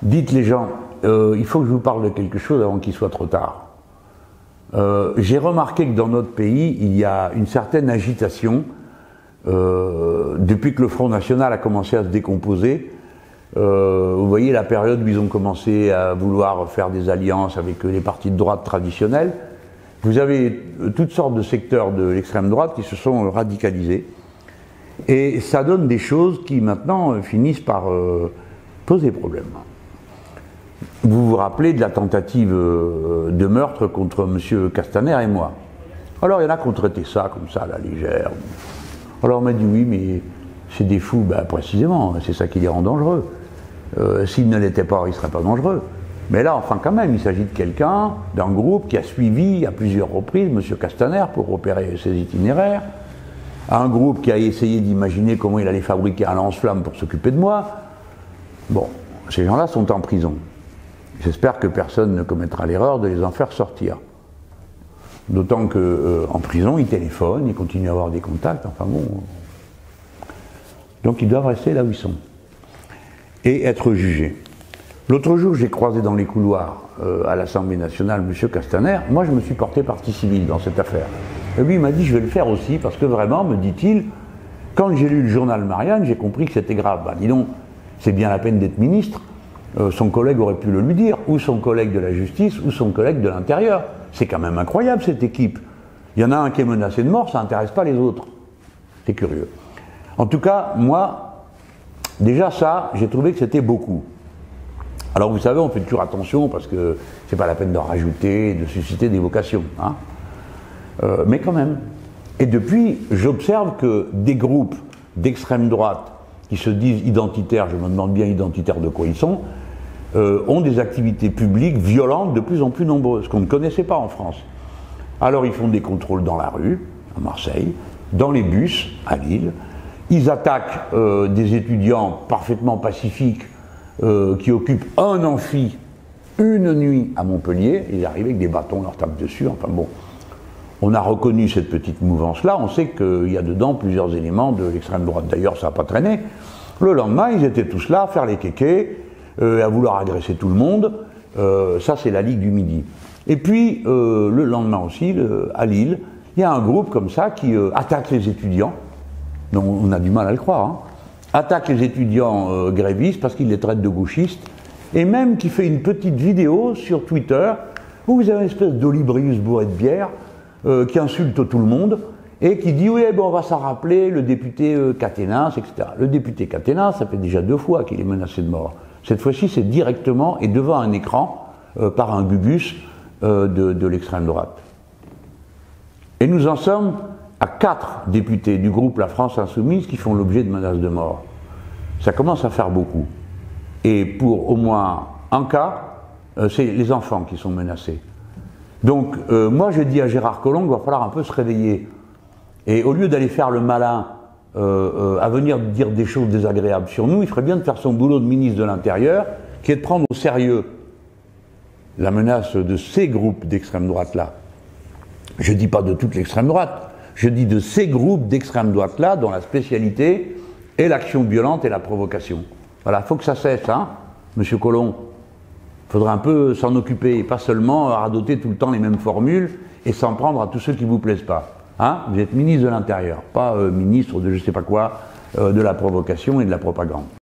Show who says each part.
Speaker 1: Dites les gens, il faut que je vous parle de quelque chose avant qu'il soit trop tard. J'ai remarqué que dans notre pays, il y a une certaine agitation depuis que le Front National a commencé à se décomposer. Vous voyez la période où ils ont commencé à vouloir faire des alliances avec les partis de droite traditionnels. Vous avez toutes sortes de secteurs de l'extrême droite qui se sont radicalisés. Et ça donne des choses qui maintenant finissent par poser problème. Vous vous rappelez de la tentative de meurtre contre M. Castaner et moi. Alors il y en a qui ont traité ça comme ça à la légère. Alors on m'a dit oui, mais c'est des fous, ben, précisément, c'est ça qui les rend dangereux. S'ils ne l'étaient pas, ils ne seraient pas dangereux. Mais là, enfin quand même, il s'agit de quelqu'un, d'un groupe qui a suivi à plusieurs reprises M. Castaner pour repérer ses itinéraires, un groupe qui a essayé d'imaginer comment il allait fabriquer un lance-flamme pour s'occuper de moi. Bon, ces gens-là sont en prison. J'espère que personne ne commettra l'erreur de les en faire sortir. D'autant qu'en prison, ils téléphonent, ils continuent à avoir des contacts, enfin bon. Donc ils doivent rester là où ils sont. Et être jugés. L'autre jour, j'ai croisé dans les couloirs à l'Assemblée nationale M. Castaner. Moi, je me suis porté partie civile dans cette affaire. Et lui, il m'a dit, je vais le faire aussi, parce que vraiment, me dit-il, quand j'ai lu le journal Marianne, j'ai compris que c'était grave. Ben, dis donc, c'est bien la peine d'être ministre. Son collègue aurait pu le lui dire, ou son collègue de la justice, ou son collègue de l'intérieur. C'est quand même incroyable, cette équipe. Il y en a un qui est menacé de mort, ça n'intéresse pas les autres. C'est curieux. En tout cas, moi, déjà ça, j'ai trouvé que c'était beaucoup. Alors vous savez, on fait toujours attention, parce que c'est pas la peine d'en rajouter, de susciter des vocations. Hein. Mais quand même. Et depuis, j'observe que des groupes d'extrême droite qui se disent identitaires, je me demande bien identitaires de quoi ils sont, ont des activités publiques violentes de plus en plus nombreuses, qu'on ne connaissait pas en France. Alors ils font des contrôles dans la rue, à Marseille, dans les bus, à Lille, ils attaquent des étudiants parfaitement pacifiques qui occupent un amphi une nuit à Montpellier, ils arrivent avec des bâtons, on leur tape dessus, enfin bon. On a reconnu cette petite mouvance-là, on sait qu'il y a dedans plusieurs éléments de l'extrême droite. D'ailleurs, ça n'a pas traîné. Le lendemain, ils étaient tous là à faire les kékés, à vouloir agresser tout le monde. Ça, c'est la Ligue du Midi. Et puis, le lendemain aussi, à Lille, il y a un groupe comme ça qui attaque les étudiants. Donc, on a du mal à le croire. Hein. Attaque les étudiants grévistes parce qu'ils les traitent de gauchistes. Et même qui fait une petite vidéo sur Twitter où vous avez une espèce d'olibrius bourré de bière qui insulte tout le monde et qui dit oui, bon, on va s'en rappeler, le député Caténins, etc. Le député Caténins, ça fait déjà 2 fois qu'il est menacé de mort. Cette fois-ci, c'est directement et devant un écran par un gugus de l'extrême droite. Et nous en sommes à 4 députés du groupe La France Insoumise qui font l'objet de menaces de mort. Ça commence à faire beaucoup. Et pour au moins un cas, c'est les enfants qui sont menacés. Donc, moi je dis à Gérard Collomb qu'il va falloir un peu se réveiller. Et au lieu d'aller faire le malin, à venir dire des choses désagréables sur nous, il ferait bien de faire son boulot de ministre de l'Intérieur, qui est de prendre au sérieux la menace de ces groupes d'extrême droite-là. Je ne dis pas de toute l'extrême droite, je dis de ces groupes d'extrême droite-là dont la spécialité est l'action violente et la provocation. Voilà, il faut que ça cesse, hein, monsieur Collomb. Il faudra un peu s'en occuper, et pas seulement radoter tout le temps les mêmes formules et s'en prendre à tous ceux qui ne vous plaisent pas. Hein, vous êtes ministre de l'Intérieur, pas ministre de je ne sais pas quoi, de la provocation et de la propagande.